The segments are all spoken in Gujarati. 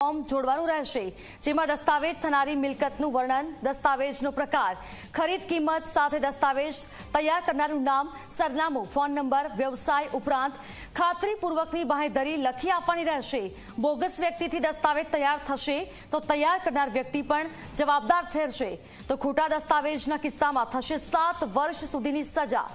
ફોર્મ જોડવાનું રહેશે, જેમાં દસ્તાવેજ થનારી મિલકતનું વર્ણન, દસ્તાવેજનો પ્રકાર, ખરીદ કિંમત સાથે દસ્તાવેજ તૈયાર કરનારનું નામ, સરનામું, ફોન નંબર, વ્યવસાય ઉપરાંત ખાતરીપૂર્વકની બાંહેધરી લખી આપવાની રહેશે। બોગસ વ્યક્તિથી દસ્તાવેજ તૈયાર થશે તો તૈયાર કરનાર વ્યક્તિ પણ જવાબદાર ઠરશે, તો ખોટા દસ્તાવેજના કિસ્સામાં થશે 7 વર્ષ સુધીની સજા।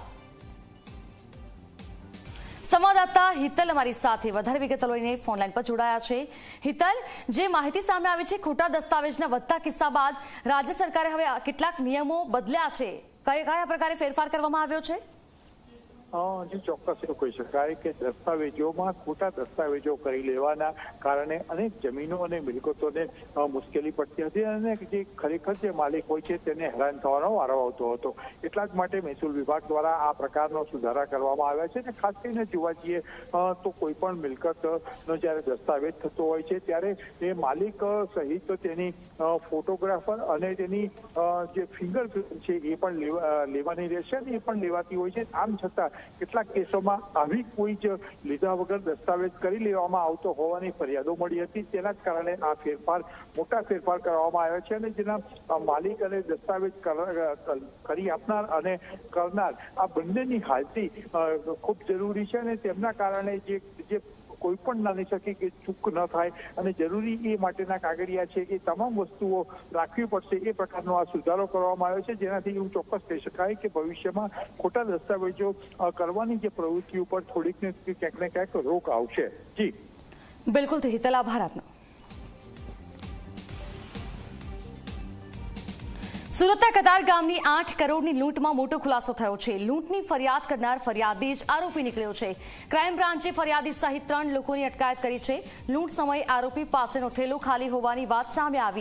સંવાદદાતા હિતલ અમારી સાથે વધારે વિગતો લઈને ફોનલાઈન પર જોડાયા છે। હિતલ, જે માહિતી સામે આવી છે ખોટા દસ્તાવેજના વધતા કિસ્સા બાદ રાજ્ય સરકારે હવે કેટલાક નિયમો બદલ્યા છે, કયા પ્રકારે ફેરફાર કરવામાં આવ્યો છે? જે ચોક્કસ એવું કહી શકાય કે દસ્તાવેજોમાં ખોટા દસ્તાવેજો કરી લેવાના કારણે અનેક જમીનો અને મિલકતોને મુશ્કેલી પડતી હતી અને જે ખરેખર જે માલિક હોય છે તેને હેરાન થવાનો વારો આવતો હતો। એટલા જ માટે મહેસૂલ વિભાગ દ્વારા આ પ્રકારનો સુધારા કરવામાં આવ્યા છે અને ખાસ કરીને જોવા જઈએ તો કોઈ પણ મિલકતનો જ્યારે દસ્તાવેજ થતો હોય છે ત્યારે એ માલિક સહિત તેની ફોટોગ્રાફર અને તેની જે ફિંગરપ્રિન્ટ છે એ પણ લેવાની રહેશે અને એ પણ લેવાતી હોય છે। આમ છતાં કેટલાક કેસોમાં આવી કોઈ જ લીધા વગર દસ્તાવેજ કરી લેવામાં આવતો હોવાની ફરિયાદો મળી હતી, તેના જ કારણે આ મોટા ફેરફાર કરવામાં આવ્યા છે અને જેના માલિક અને દસ્તાવેજ કરી આપનાર અને કરનાર આ બંનેની હાજરી ખૂબ જરૂરી છે અને તેમના કારણે જે કોઈ પણ નાની શકે કે ચૂક ન થાય અને જરૂરી એ માટેના કાગળિયા છે એ તમામ વસ્તુઓ રાખવી પડશે, એ પ્રકારનો આ સુધારો કરવામાં આવ્યો છે, જેનાથી એવું ચોક્કસ કહી શકાય કે ભવિષ્યમાં ખોટા દસ્તાવેજો કરવાની જે પ્રવૃત્તિ ઉપર થોડીક ને ક્યાંક ને ક્યાંક રોક આવશે। જી બિલકુલ, હિતલ, આભાર આપનો। સુરતના કતાર ગામની 8 કરોડની લૂંટમાં મોટો ખુલાસો થયો છે। લૂંટની ફરિયાદ કરનાર ફરિયાદી જ આરોપી નીકળ્યો છે। ક્રાઇમ બ્રાન્ચે ફરિયાદી સહિત 3 લોકોની અટકાયત કરી છે। લૂંટ સમયે આરોપી પાસેનો થેલો ખાલી હોવાની વાત સામે આવી।